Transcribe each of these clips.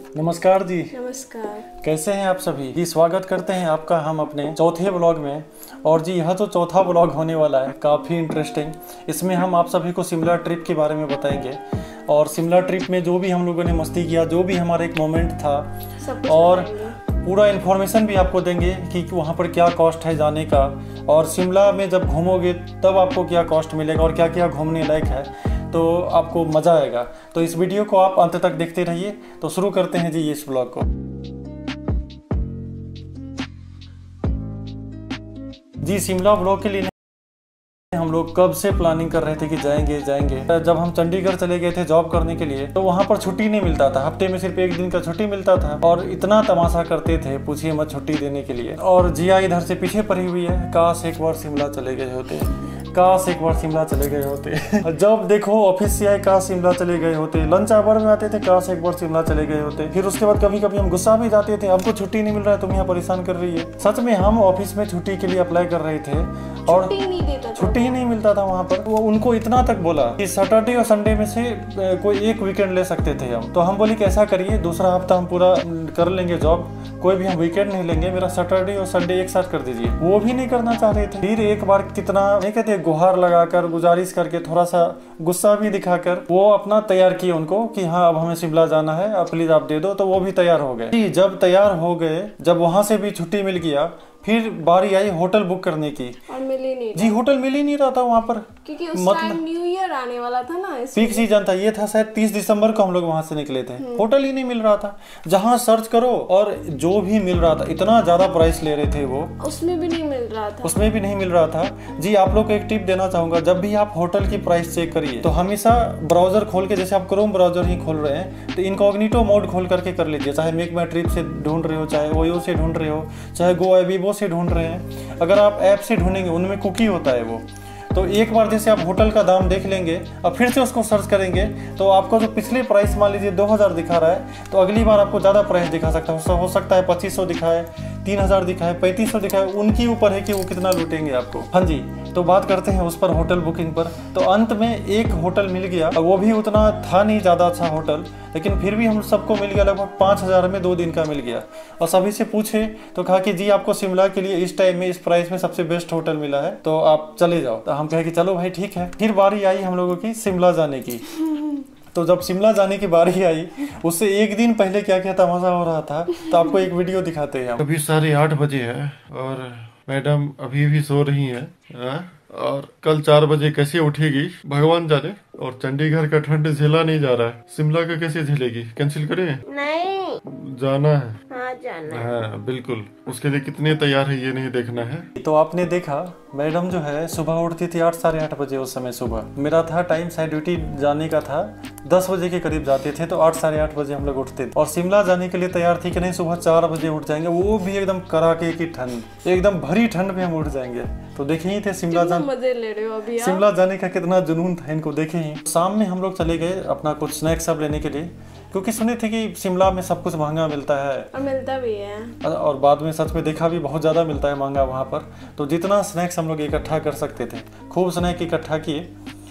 नमस्कार जी। नमस्कार। कैसे हैं आप सभी जी? स्वागत करते हैं आपका हम अपने चौथे ब्लॉग में। और जी यह तो चौथा ब्लॉग होने वाला है, काफ़ी इंटरेस्टिंग। इसमें हम आप सभी को शिमला ट्रिप के बारे में बताएंगे और शिमला ट्रिप में जो भी हम लोगों ने मस्ती किया, जो भी हमारा एक मोमेंट था, और पूरा इन्फॉर्मेशन भी आपको देंगे कि वहाँ पर क्या कॉस्ट है जाने का, और शिमला में जब घूमोगे तब आपको क्या कॉस्ट मिलेगा और क्या क्या घूमने लायक है, तो आपको मज़ा आएगा। तो इस वीडियो को आप अंत तक देखते रहिए। तो शुरू करते हैं जी इस ब्लॉग को। जी शिमला ब्लॉग के लिए हम लोग कब से प्लानिंग कर रहे थे कि जाएंगे। जब हम चंडीगढ़ चले गए थे जॉब करने के लिए, तो वहाँ पर छुट्टी नहीं मिलता था। हफ्ते में सिर्फ एक दिन का छुट्टी मिलता था और इतना तमाशा करते थे, पूछिए मत, छुट्टी देने के लिए। और जिया इधर से पीछे पड़ी हुई है। काश एक बार शिमला चले गए होते, काश एक बार शिमला चले गए होते। जब देखो ऑफिस से आए, काश शिमला चले गए होते। लंच आवर में आते थे, काश एक बार शिमला चले गए होते। फिर उसके बाद कभी कभी हम गुस्सा भी जाते थे, हमको छुट्टी नहीं मिल रहा है, तुम यहाँ परेशान कर रही है। सच में हम ऑफिस में छुट्टी के लिए अप्लाई कर रहे थे और छुट्टी ही नहीं मिलता था वहाँ पर। वो उनको इतना तक बोला कि सैटरडे और संडे में से कोई एक वीकेंड ले सकते थे हम। तो हम बोले कि ऐसा करिए, दूसरा हफ्ता हम पूरा कर लेंगे जॉब, कोई भी हम वीकेंड नहीं लेंगे, मेरा सैटरडे और संडे एक साथ कर दीजिए। वो भी नहीं करना चाह रहे थे। फिर एक बार कितना नहीं कहते, गुहार लगाकर, गुजारिश करके, थोड़ा सा गुस्सा भी दिखाकर वो अपना तैयार किए उनको कि हाँ अब हमें शिमला जाना है, अब प्लीज आप दे दो। तो वो भी तैयार हो गए। जब तैयार हो गए, जब वहां से भी छुट्टी मिल गया, फिर बारी आई होटल बुक करने की और मिल ही नहीं जी। होटल मिल ही नहीं रहा था वहाँ पर, क्योंकि उस टाइम न्यू ईयर आने वाला था ना, पीक सीजन था। ये था शायद 30 दिसंबर को हम लोग वहाँ से निकले थे। होटल ही नहीं मिल रहा था। जहाँ सर्च करो और जो भी मिल रहा था, इतना ज्यादा प्राइस ले रहे थे वो, उसमें भी नहीं मिल रहा था। उसमें भी नहीं मिल रहा था जी। आप लोग को एक टिप देना चाहूंगा, जब भी आप होटल की प्राइस चेक करिए तो हमेशा ब्राउजर खोल के, जैसे आप क्रोम ब्राउजर ही खोल रहे हैं, तो इनकॉग्निटो मोड खोल करके कर लीजिए। चाहे मेक माई ट्रिप से ढूंढ रहे हो, चाहे ओयो से ढूंढ रहे हो, चाहे गो एबीबो से ढूंढ रहे हैं। अगर आप ऐप से ढूंढेंगे, उनमें कुकी होता है वो। तो एक बार जैसे आप होटल का दाम देख लेंगे और फिर से उसको सर्च करेंगे, तो आपको जो पिछले प्राइस मान लीजिए 2000 दिखा रहा है, तो अगली बार आपको ज़्यादा प्राइस दिखा सकता है। हो सकता है 2500 दिखाए, 3000 दिखाए, 3500 दिखाए। उनके ऊपर है कि वो कितना लूटेंगे आपको। हाँ जी, तो बात करते हैं उस पर, होटल बुकिंग पर। तो अंत में एक होटल मिल गया, वो भी उतना था नहीं ज़्यादा अच्छा होटल, लेकिन फिर भी हम सबको मिल गया। लगभग 5000 में 2 दिन का मिल गया। और सभी से पूछे तो कहा कि जी आपको शिमला के लिए इस टाइम में, इस प्राइस में सबसे बेस्ट होटल मिला है, तो आप चले जाओ। तो हम कहे कि चलो भाई ठीक है। फिर बारी आई हम लोगों की शिमला जाने की। तो जब शिमला जाने की बारी आई, उससे एक दिन पहले क्या क्या तमाशा हो रहा था, तो आपको एक वीडियो दिखाते हैं। अभी 8:30 बजे है और मैडम अभी भी सो रही है। और कल 4 बजे कैसे उठेगी भगवान जाने। और चंडीगढ़ का ठंड झेला नहीं जा रहा है, शिमला का कैसे झेलेगी। कैंसिल करें? नहीं, जाना है। हाँ जाना है। हाँ बिल्कुल। उसके लिए कितने तैयार है ये नहीं देखना है। तो आपने देखा, मैडम जो है सुबह उठती थी 8 साढ़े 8 बजे। उस समय सुबह मेरा था टाइम, शायद ड्यूटी जाने का था, 10 बजे के करीब जाते थे, तो 8 साढ़े 8 बजे हम लोग उठते थे। और शिमला जाने के लिए तैयार थी कि नहीं सुबह 4 बजे उठ जाएंगे, वो भी एकदम कड़ाके की ठंड, एकदम भरी ठंड में हम उठ जाएंगे। तो देखे ही थे शिमला मजे ले रहे हो अभी आप। शिमला जाने का कितना जुनून था इनको, देखे ही। शाम में हम लोग चले गए अपना कुछ स्नैक्स सब लेने के लिए, क्योंकि सुने थे कि शिमला में सब कुछ महंगा मिलता है, और मिलता भी है। और बाद में सच में देखा भी, बहुत ज़्यादा मिलता है महंगा वहाँ पर। तो जितना स्नैक्स हम लोग इकट्ठा कर सकते थे, खूब स्नैक इकट्ठा किए।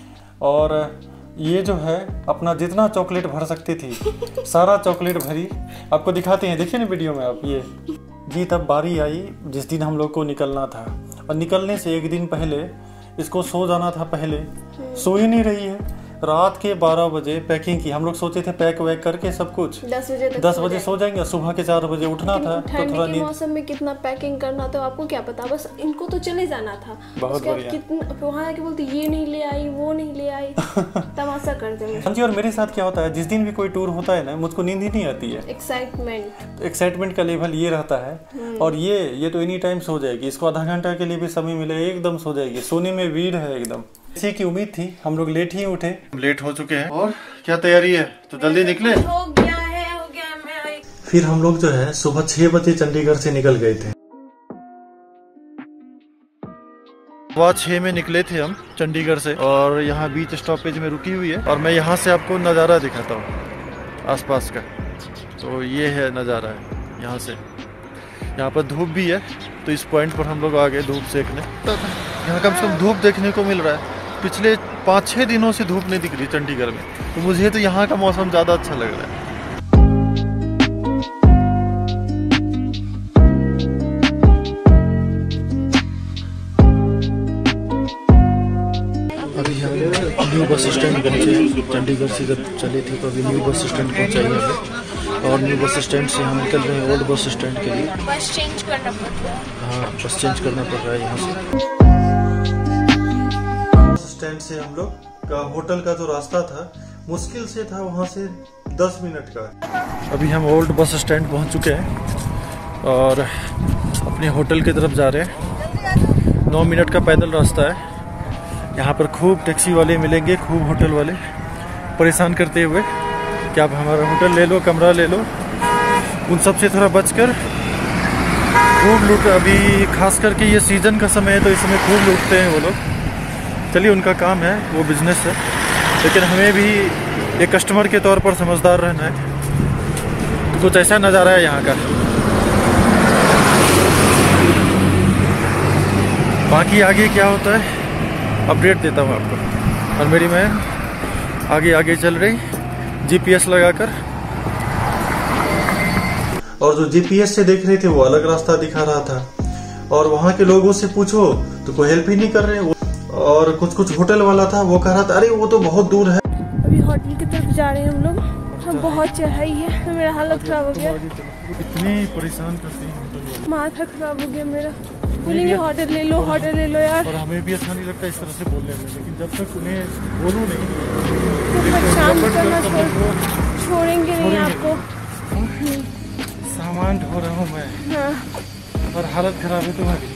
और ये जो है अपना जितना चॉकलेट भर सकती थी, सारा चॉकलेट भरी। आपको दिखाते हैं, देखिए ना वीडियो में आप ये जी। तब बारी आई जिस दिन हम लोग को निकलना था, और निकलने से एक दिन पहले इसको सो जाना था। पहले सो ही नहीं रही है। रात के 12 बजे पैकिंग की। हम लोग सोचे थे पैक वैक करके सब कुछ 10 बजे सो जाएंगे, सुबह के 4 बजे उठना था। तो थोड़ा नींद, मौसम में कितना पैकिंग करना था आपको क्या पता, बस इनको तो चले जाना था। बहुत बढ़िया। कितना वहाँ आके बोलते ये नहीं ले आई, वो नहीं ले आई, तमाशा कर देंगे। हाँ जी। और मेरे साथ क्या होता है, जिस दिन भी कोई टूर होता है ना, मुझको नींद ही नहीं आती है। एक्साइटमेंट का लेवल ये रहता है। और ये तो एनी टाइम सो जाएगी, इसको आधा घंटा के लिए भी समय मिले एकदम सो जाएगी। सोने में वीर है एकदम। इसी की उम्मीद थी, हम लोग लेट ही उठे, लेट हो चुके हैं। और क्या तैयारी है, तो जल्दी निकले। हो गया मैं। फिर हम लोग जो है सुबह 6 बजे चंडीगढ़ से निकल गए थे। सुबह 6 में निकले थे हम चंडीगढ़ से, और यहाँ बीच स्टॉपेज में रुकी हुई है। और मैं यहाँ से आपको नज़ारा दिखाता हूँ आसपास का। तो ये है नज़ारा है यहाँ से। यहाँ पर धूप भी है, तो इस पॉइंट पर हम लोग आ गए धूप सेकने। यहाँ कम से कम धूप देखने को मिल रहा है। पिछले 5-6 दिनों से धूप नहीं दिख रही चंडीगढ़ में, तो मुझे तो यहाँ का मौसम ज़्यादा अच्छा लग रहा है। चंडीगढ़ से जब चले थे तो अभी न्यू बस स्टैंड पहुँचाई हमें, और न्यू बस स्टैंड से हम निकल रहे हैं ओल्ड बस स्टैंड के लिए। बस चेंज करना पड़ रहा है। हाँ, बस चेंज करना पड़ रहा है यहाँ से। बस स्टैंड से हम लोग का होटल का जो रास्ता था मुश्किल से था, वहाँ से 10 मिनट का। अभी हम ओल्ड बस स्टैंड पहुँच चुके हैं और अपने होटल की तरफ जा रहे हैं। 9 मिनट का पैदल रास्ता है। यहाँ पर खूब टैक्सी वाले मिलेंगे, खूब होटल वाले परेशान करते हुए कि आप हमारा होटल ले लो, कमरा ले लो। उन सब से थोड़ा बचकर खूब लूट, अभी खास करके ये सीज़न का समय है तो इस समय खूब लूटते हैं वो लोग। चलिए, उनका काम है, वो बिजनेस है, लेकिन हमें भी एक कस्टमर के तौर पर समझदार रहना है। तो कुछ ऐसा नज़ारा है यहाँ का। बाकी आगे क्या होता है अपडेट देता हूँ आपको। और मेरी मैं आगे आगे चल रही GPS लगाकर, और जो GPS से देख रहे थे वो अलग रास्ता दिखा रहा था। और वहाँ के लोगों से पूछो तो कोई हेल्प ही नहीं कर रहे। और कुछ होटल वाला था, वो कह रहा था अरे वो तो बहुत दूर है। अभी होटल की तरफ जा रहे हैं हम लोग। हम बहुत चढ़ाई है, तो मेरा हालत खराब हो गया। इतनी परेशान करते हैं, माथा खराब हो गया मेरा। बोलेंगे होटल ले लो, होटल ले लो यार। और हमें भी अच्छा नहीं लगता इस तरह से बोलने में, लेकिन जब तक उन्हें बोलूँ नहीं तो परेशान करना छोड़ेंगे नहीं आपको। सामान ढो रहा हूँ मैं। हाँ। और हालत खराब है तुम्हारी।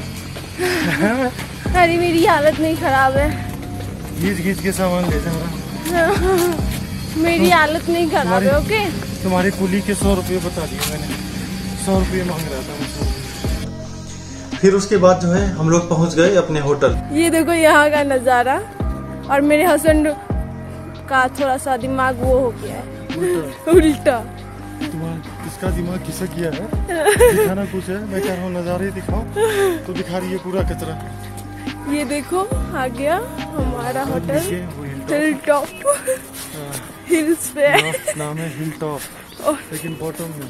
अरे मेरी हालत नहीं खराब है, घींच के सामान ले जा रहा। मेरी हालत नहीं खराब है। ओके, तुम्हारी कुली के 100 रुपये बता दिए मैंने। 100 रुपये मांग रहा था मुझसे। फिर उसके बाद जो है हम लोग पहुंच गए अपने होटल। ये देखो यहाँ का नज़ारा। और मेरे हस्बैंड का थोड़ा सा दिमाग वो हो गया है उल्टा। इसका दिमाग खिसक गया है। दिखाना कुछ है, मैं कह रहा हूँ नज़ारे दिखाओ, तो दिखा रही है पूरा कचरा। ये देखो आ गया हमारा होटल हिल टॉप। हिल्स पे नाम है हिल टॉप, लेकिन बॉटम में।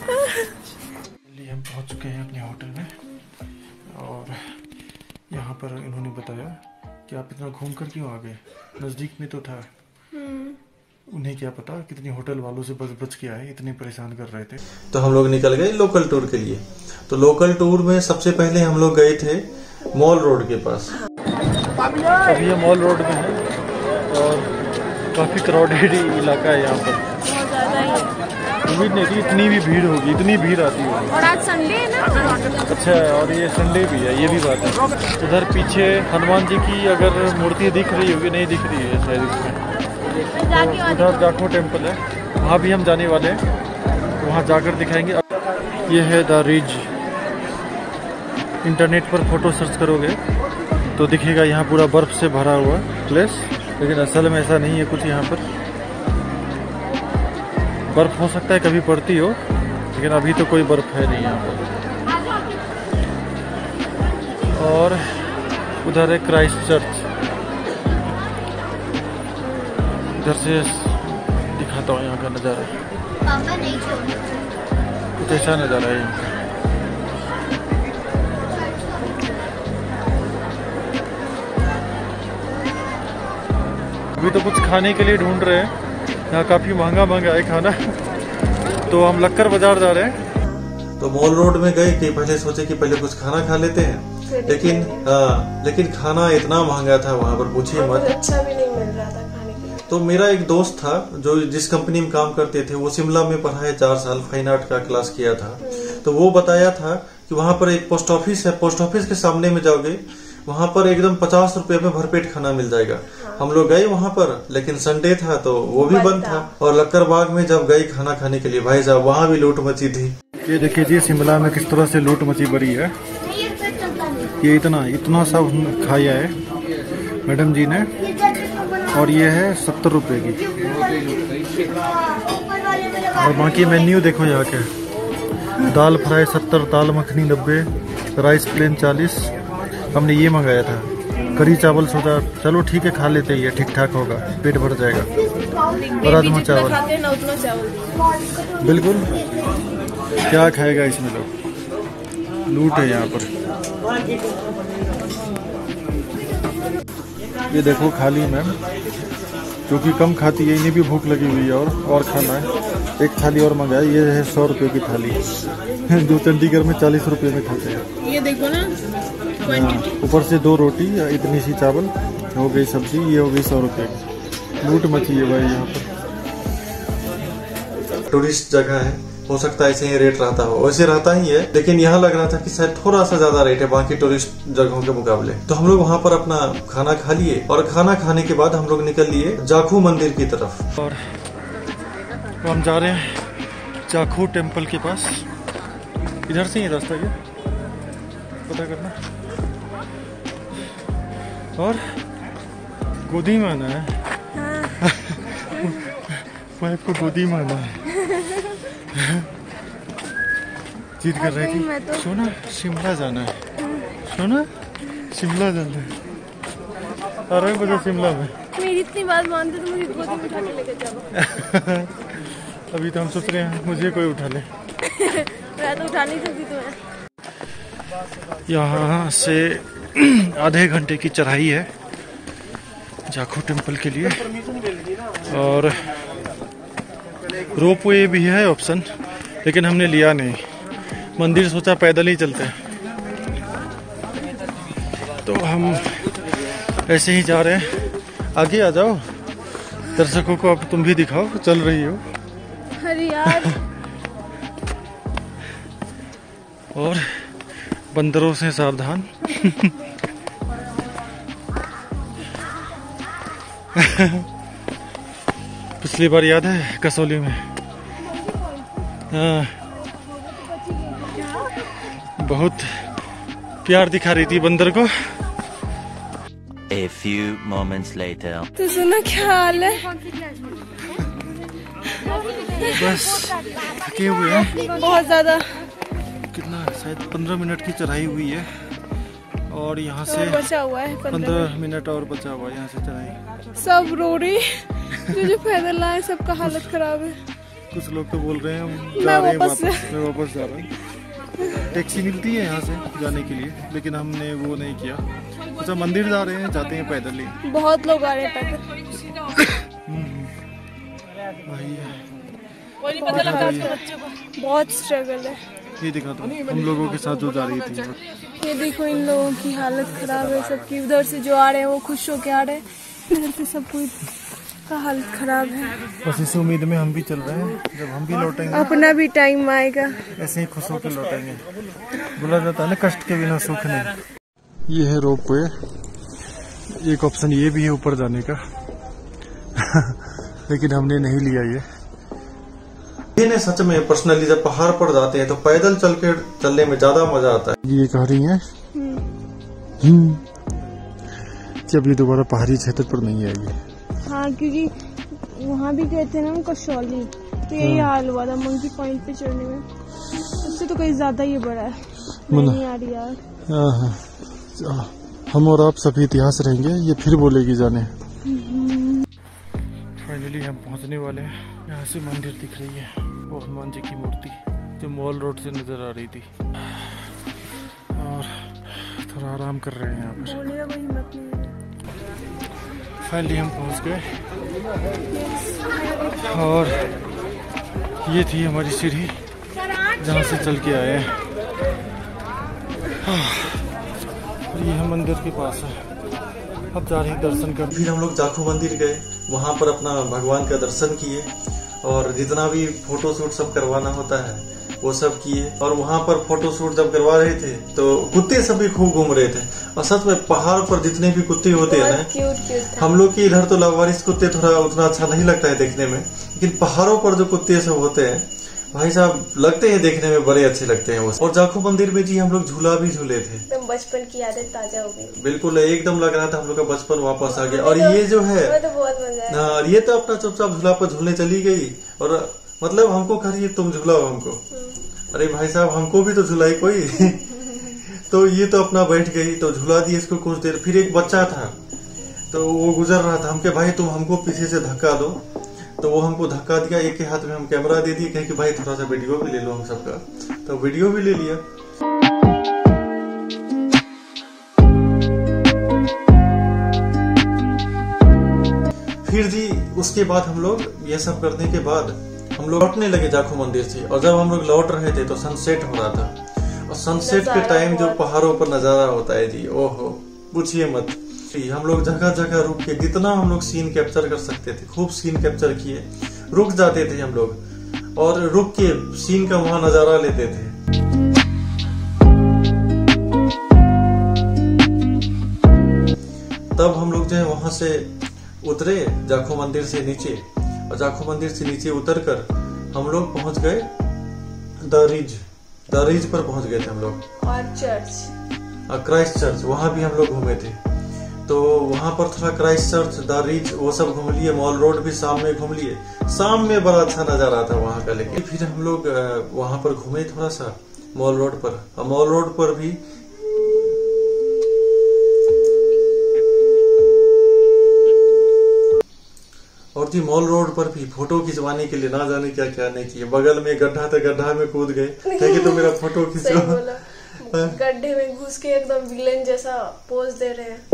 हम पहुंच चुके हैं अपने होटल में, और यहाँ पर इन्होंने बताया कि आप इतना घूम कर क्यों आ गए, नज़दीक में तो था। उन्हें क्या पता कितनी होटल वालों से बच के आए, इतने परेशान कर रहे थे। तो हम लोग निकल गए लोकल टूर के लिए। तो लोकल टूर में सबसे पहले हम लोग गए थे मॉल रोड के पास। अभी ये मॉल रोड में है और काफ़ी क्राउडेड इलाका है यहाँ पर। बहुत ज़्यादा ही है। उम्मीद नहीं थी इतनी भी भीड़ होगी, इतनी भीड़ आती है। और आज संडे है ना। अच्छा, और ये संडे भी है, ये भी बात है। उधर पीछे हनुमान जी की अगर मूर्ति दिख रही होगी, नहीं दिख रही है शायद इसमें। तो उधर जाखो टेम्पल है, वहाँ भी हम जाने वाले हैं, वहाँ जाकर दिखाएंगे। ये है द रिज। इंटरनेट पर फोटो सर्च करोगे तो दिखेगा यहाँ पूरा बर्फ से भरा हुआ प्लेस, लेकिन असल में ऐसा नहीं है कुछ। यहाँ पर बर्फ हो सकता है कभी पड़ती हो, लेकिन अभी तो कोई बर्फ है नहीं यहाँ पर। और उधर है क्राइस्ट चर्च, इधर से दिखाता हूँ यहाँ का नज़ारा। कुछ ऐसा नज़ारा है यहाँ का। अभी तो कुछ खाने के लिए ढूंढ रहे हैं, यहाँ काफ़ी महंगा है खाना। तो हम लक्कर बाजार जा रहे हैं। तो मॉल रोड में गए कि पहले सोचे कि पहले कुछ खाना खा लेते हैं, लेकिन खाना इतना महंगा था वहाँ पर, पूछिए मत। अच्छा भी नहीं मिल रहा था खाने के लिए। तो मेरा एक दोस्त था जो जिस कंपनी में काम करते थे, वो शिमला में पढ़ा है, 4 साल फाइन आर्ट का क्लास किया था। तो वो बताया था कि वहाँ पर एक पोस्ट ऑफिस है, पोस्ट ऑफिस के सामने में जाओगे, वहाँ पर एकदम 50 रुपए में भरपेट खाना मिल जाएगा। हम लोग गए वहाँ पर, लेकिन संडे था तो वो भी बंद था। और लक्कर बाग में जब गए खाना खाने के लिए, भाई साहब वहाँ भी लूट मची थी। ये देखिए जी, शिमला में किस तरह से लूट मची भरी है। ये इतना सब खाया है मैडम जी ने, और ये है 70 रुपए की। और बाकी मेन्यू देखो यहाँ के, दाल फ्राई 70, दाल मखनी 90, राइस प्लेन 40। हमने ये मंगाया था, करी चावल सोचा चलो ठीक है खा लेते हैं, ठीक ठाक होगा, पेट भर जाएगा। और राजमा चावल, बिल्कुल क्या खाएगा इसमें, लोग लूट है यहाँ पर। ये देखो खाली मैम, जो कि कम खाती है, इन्हें भी भूख लगी हुई है और खाना है। एक थाली और मंगाया, ये है 100 रुपये की थाली जो चंडीगढ़ में 40 रुपये में खाते हैं। ये देखो ना, ऊपर से 2 रोटी, इतनी सी चावल हो गई, सब्जी, ये हो गई 100 रुपये की। लूट मची है भाई यहाँ पर। टूरिस्ट जगह है, हो सकता है ऐसे ही रेट रहता हो, वैसे रहता ही है, लेकिन यहाँ लग रहा था कि शायद थोड़ा सा ज्यादा रेट है बाकी टूरिस्ट जगहों के मुकाबले। तो हम लोग वहाँ पर अपना खाना खा लिए और खाना खाने के बाद हम लोग निकल लिए जाखू मंदिर की तरफ। और हम जा रहे हैं जाखू टेम्पल के पास। इधर से ही रास्ता है, पता करना। और गोदी में आना है, वाइफ को गोदी में आना है। जिद कर रही थी, सोना शिमला जाना है, सोना शिमला जाना है। अरे मुझे शिमला में मेरी इतनी बात मानते तो मुझे गोदी में उठा के लेकर चलो। अभी तो हम सोच रहे हैं मुझे कोई उठा ले। मैं तो उठा नहीं सकती तुम्हें। यहाँ से आधे घंटे की चढ़ाई है जाखू टेम्पल के लिए, और रोपवे भी है ऑप्शन, लेकिन हमने लिया नहीं। मंदिर सोचा पैदल ही चलते हैं, तो हम ऐसे ही जा रहे हैं। आगे आ जाओ, दर्शकों को अब तुम भी दिखाओ, चल रही हो। अरे यार और बंदरों से सावधान। पिछली बार याद है कसौली में, हाँ, बहुत प्यार दिखा रही थी बंदर को। A few moments later. तो सुना क्या हाल है? बस थके हुए हैं बहुत ज्यादा। कितना, शायद 15 मिनट की चढ़ाई हुई है, और यहाँ से बचा हुआ है 15 मिनट और बचा हुआ है यहाँ से चढ़ाई। सब रो रही, जो पैदल आए सबका हालत खराब है। कुछ लोग तो बोल रहे हैं हम मैं जा रहे हैं वापस वापस, मैं वापस जा रहा हूँ। टैक्सी मिलती है यहाँ से जाने के लिए, लेकिन हमने वो नहीं किया। अच्छा, मंदिर जा रहे हैं, जाते हैं पैदल ही। बहुत लोग आ रहे हैं पैदल। बहुत स्ट्रगल है। ये दिखा दो हम लोगों के साथ जो जा रही थी। ये देखो, इन लोगों की हालत खराब है सबकी। उधर से जो आ रहे हैं वो खुश होके आ रहे हैं, इधर से सब कोई का हालत खराब है। बस इस उम्मीद में हम भी चल रहे हैं, जब हम भी लौटेंगे अपना भी टाइम आएगा, ऐसे ही खुश होकर लौटेंगे। बोला जाता है ना, कष्ट के बिना सुख नहीं। ये है रोपवे, एक ऑप्शन ये भी है ऊपर जाने का लेकिन हमने नहीं लिया ये। सच में पर्सनली जब पहाड़ पर जाते हैं तो पैदल चलने में ज्यादा मजा आता है। ये कह रही है जब ये दोबारा पहाड़ी क्षेत्र पर नहीं आएगी। हाँ, क्योंकि वहाँ भी गए थे ना हम कसौली, तो यही हाल हुआ था मंकी पॉइंट पे चढ़ने में। उससे तो कहीं ज्यादा ही बड़ा है। नहीं आ रही यार। हम और आप सभी इतिहास रहेंगे, ये फिर बोलेगी जाने। फाइनली हम पहुंचने वाले हैं। यहाँ से मंदिर दिख रही है, वो हनुमान जी की मूर्ति जो मॉल रोड से नजर आ रही थी। और थोड़ा आराम कर रहे हैं यहाँ पर। फाइनली हम पहुंच गए, और ये थी हमारी सीढ़ी जहाँ से चल के आए हैं। ये हम मंदिर के पास है, अब जा रहे हैं दर्शन कर। फिर हम लोग जाखू मंदिर गए, वहाँ पर अपना भगवान का दर्शन किए, और जितना भी फोटो शूट सब करवाना होता है वो सब किए। और वहाँ पर फोटो शूट जब करवा रहे थे तो कुत्ते सभी खूब घूम रहे थे। और सच में पहाड़ पर जितने भी कुत्ते होते हैं ना, हम लोग के इधर तो लावारिस कुत्ते थोड़ा उतना अच्छा नहीं लगता है देखने में, लेकिन पहाड़ों पर जो कुत्ते सब होते हैं भाई साहब लगते हैं देखने में, बड़े अच्छे लगते हैं वो। और जाखू मंदिर में जी हम लोग झूला भी झूले थे। एकदम बचपन की यादें ताजा हो गई। बिल्कुल, एकदम लग रहा था हम लोग का बचपन वापस आ गया। और ये जो है तो बहुत मजा आया। ये तो अपना चुपचाप झूला पर झूलने चली गई, और मतलब हमको कह रही है तुम झूलाओ हमको। अरे भाई साहब हमको भी तो झुलाई कोई तो ये तो अपना बैठ गई, तो झुला दी इसको कुछ देर। फिर एक बच्चा था तो वो गुजर रहा था, हमके भाई तुम हमको पीछे से धक्का दो, तो वो हमको धक्का दिया। एक के हाथ में हम कैमरा दे दिए, कहे कि भाई थोड़ा सा वीडियो भी ले लो हम सबका, तो वीडियो भी ले लिया। फिर जी उसके बाद हम लोग ये सब करने के बाद हम लोग लौटने लगे जाखू मंदिर से। और जब हम लोग लौट रहे थे तो सनसेट हो रहा था, और सनसेट के टाइम जो पहाड़ों पर नजारा होता है जी, ओहो पूछिए मत। हम लोग जगह जगह रुक के जितना हम लोग सीन कैप्चर कर सकते थे खूब सीन कैप्चर किए। रुक जाते थे हम लोग और रुक के सीन का वहां नजारा लेते थे। तब हम लोग जो है वहां से उतरे जाखू मंदिर से नीचे, और जाखू मंदिर से नीचे उतरकर हम लोग पहुंच गए द रिज पर पहुंच गए थे हम लोग। और चर्च, क्राइस्ट चर्च, वहां भी हम लोग घूमे थे। तो वहां पर थोड़ा क्राइस्ट चर्च, द रिज वो सब घूम लिए। मॉल रोड भी शाम में घूम लिए। शाम में बड़ा अच्छा नजारा था वहां का। लेकिन फिर हम लोग वहां पर घूमे थोड़ा सा मॉल रोड पर, और मॉल रोड पर भी और जी मॉल रोड पर भी फोटो खिंचवाने के लिए ना जाने क्या क्या नहीं किए। बगल में गड्ढा था, गड्ढा में कूद गए कि तो मेरा फोटो खिंचो। गड्ढे में घुस के एकदम विलेन जैसा पोज दे रहे हैं।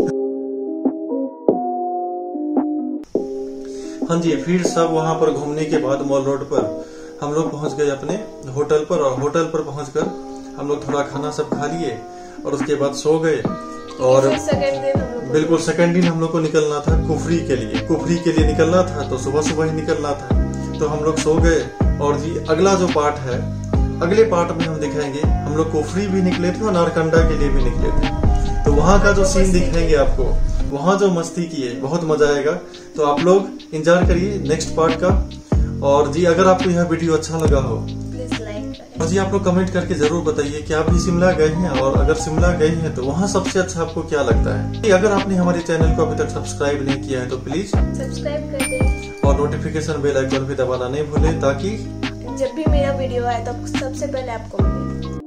हाँ जी, फिर सब वहां पर घूमने के बाद मॉल रोड पर हम लोग पहुंच गए अपने होटल पर। और होटल पर पहुंचकर हम लोग थोड़ा खाना सब खा लिए और उसके बाद सो गए। और बिल्कुल सेकंड दिन हम लोग को निकलना था कुफरी के लिए निकलना था। तो सुबह सुबह ही निकलना था, तो हम लोग सो गए। और जी अगला जो पार्ट है, अगले पार्ट में हम दिखाएंगे हम लोग कुफरी भी निकले थे और नारकंडा के लिए भी निकले थे। तो वहाँ का जो सीन दिखाएंगे आपको, वहाँ जो मस्ती किए, बहुत मजा आएगा। तो आप लोग इंतजार करिए नेक्स्ट पार्ट का। और जी अगर आपको यह वीडियो अच्छा लगा हो और जी आप लोग कमेंट करके जरूर बताइए कि आप भी शिमला गए हैं, और अगर शिमला गए हैं तो वहाँ सबसे अच्छा आपको क्या लगता है। अगर आपने हमारे चैनल को अभी तक सब्सक्राइब नहीं किया है तो प्लीज सब्सक्राइब कर दें और नोटिफिकेशन बेल आइकन भी दबाना नहीं भूलें, ताकि जब भी मेरा वीडियो आए तब सबसे पहले आपको मिले।